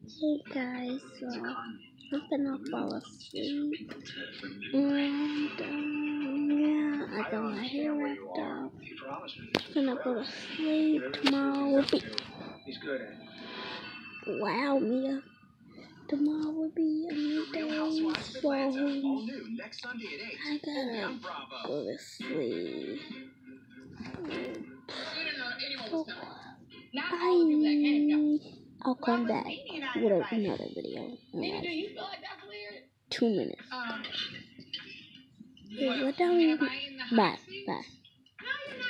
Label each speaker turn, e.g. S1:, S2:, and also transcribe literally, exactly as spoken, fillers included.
S1: Hey guys, so I'm gonna fall asleep, and um, yeah, I got my hair wrapped up. Gonna go to sleep. Tomorrow will be wow, Mia. Tomorrow will be a new day, so I gotta go to sleep. So, bye. I'll come back with another video in like two minutes. Okay, we're done. Bye. Bye.